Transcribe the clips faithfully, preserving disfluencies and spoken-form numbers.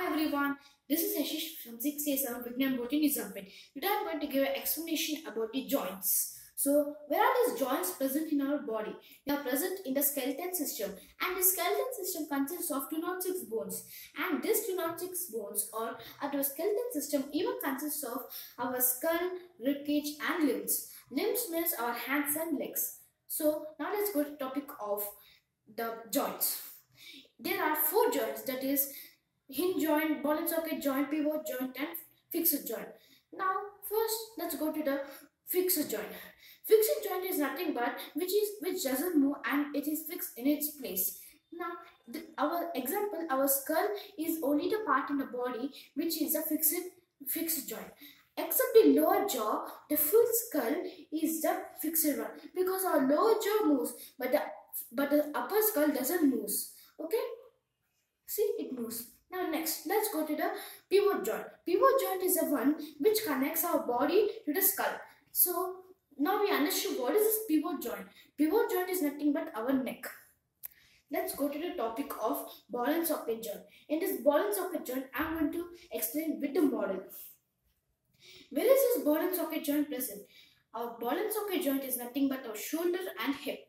everyone, this is Ashish from six A seven Vignan Botany Zampin. Today I am going to give an explanation about the joints. So, where are these joints present in our body? They are present in the skeleton system, and the skeleton system consists of two hundred six bones, and these two hundred six bones or our skeleton system even consists of our skull, ribcage and limbs. Limbs means our hands and legs. So, now let's go to the topic of the joints. There are four joints, that is hinge joint, ball and socket joint, pivot joint and fixed joint. Now first let's go to the fixed joint. Fixed joint is nothing but which is which doesn't move and it is fixed in its place. Now the, our example, our skull is only the part in the body which is a fixed fixed joint. Except the lower jaw, the full skull is the fixed one because our lower jaw moves but the but the upper skull doesn't move. Okay, see, it moves. Now next, let's go to the pivot joint. Pivot joint is the one which connects our body to the skull. So now we understood what is this pivot joint. Pivot joint is nothing but our neck. Let's go to the topic of ball and socket joint. In this ball and socket joint, I'm going to explain with the model. Where is this ball and socket joint present? Our ball and socket joint is nothing but our shoulder and hip.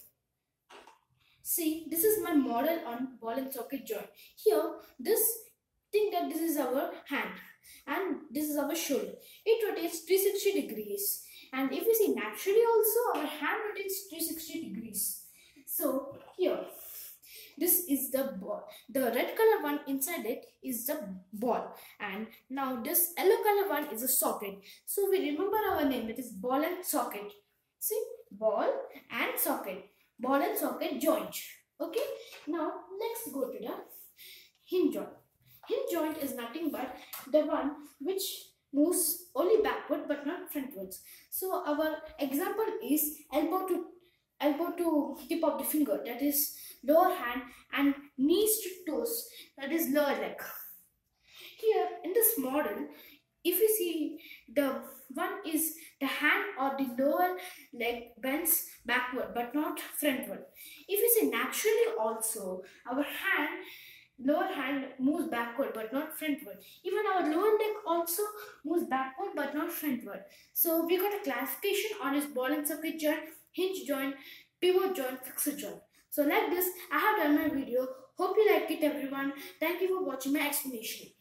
See, this is my model on ball and socket joint. Here, this think that this is our hand and this is our shoulder. It rotates three hundred sixty degrees, and if you see naturally also our hand rotates three hundred sixty degrees. So here, this is the ball. The red color one inside it is the ball, and now this yellow color one is a socket. So we remember our name, it is ball and socket. See, ball and socket. Ball and socket joint. Okay, now let's go to the hinge joint. Hinge joint is nothing but the one which moves only backward but not frontwards. So our example is elbow to elbow to tip of the finger, that is lower hand, and knees to toes, that is lower leg. Here in this model, if you see, the one is the hand or the lower leg bends backward but not frontward. If you see naturally also, our hand, lower hand moves backward but not frontward. Even our lower leg also moves backward but not frontward. So we got a classification on his ball and socket joint, hinge joint, pivot joint, fixed joint. So like this, I have done my video. Hope you like it everyone. Thank you for watching my explanation.